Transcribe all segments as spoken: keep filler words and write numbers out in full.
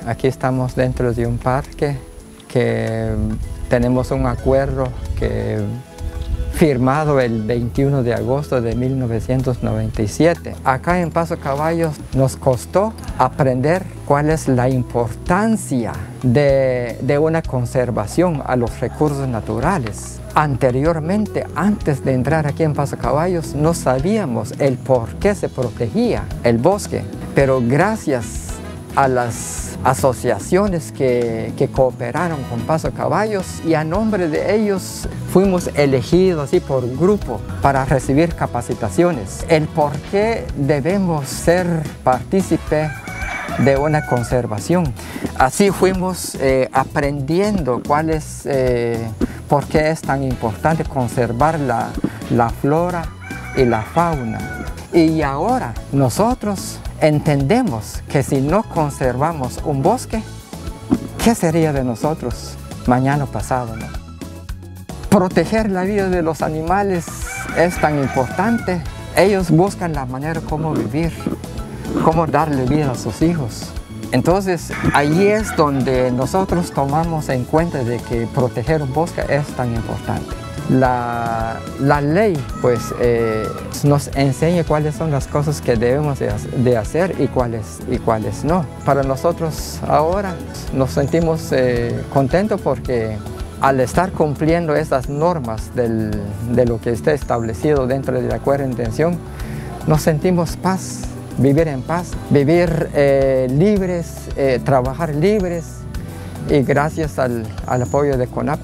Aquí estamos dentro de un parque que tenemos un acuerdo que firmado el veintiuno de agosto de mil novecientos noventa y siete. Acá en Paso Caballos nos costó aprender cuál es la importancia de, de una conservación a los recursos naturales. Anteriormente, antes de entrar aquí en Paso Caballos, no sabíamos el por qué se protegía el bosque, pero gracias a las asociaciones que, que cooperaron con Paso Caballos y a nombre de ellos fuimos elegidos así por grupo para recibir capacitaciones. El por qué debemos ser partícipe de una conservación. Así fuimos eh, aprendiendo cuál es, eh, por qué es tan importante conservar la, la flora y la fauna. Y ahora nosotros entendemos que si no conservamos un bosque, ¿qué sería de nosotros mañana pasado, ¿no? Proteger la vida de los animales es tan importante. Ellos buscan la manera cómo vivir, cómo darle vida a sus hijos. Entonces, ahí es donde nosotros tomamos en cuenta de que proteger un bosque es tan importante. La, la ley pues, eh, nos enseña cuáles son las cosas que debemos de, de hacer y cuáles, y cuáles no. Para nosotros ahora nos sentimos eh, contentos porque al estar cumpliendo esas normas del, de lo que está establecido dentro del acuerdo de intención, nos sentimos paz, vivir en paz, vivir eh, libres, eh, trabajar libres y gracias al, al apoyo de CONAP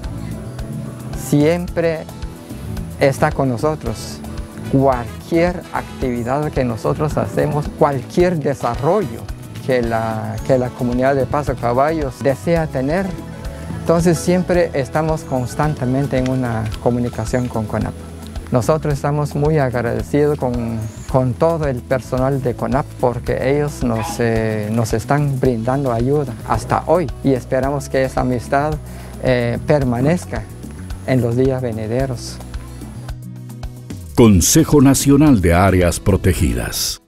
siempre está con nosotros. Cualquier actividad que nosotros hacemos, cualquier desarrollo que la, que la comunidad de Paso Caballos desea tener, entonces siempre estamos constantemente en una comunicación con CONAP. Nosotros estamos muy agradecidos con, con todo el personal de CONAP porque ellos nos, eh, nos están brindando ayuda hasta hoy y esperamos que esa amistad eh, permanezca en los días venideros. Consejo Nacional de Áreas Protegidas.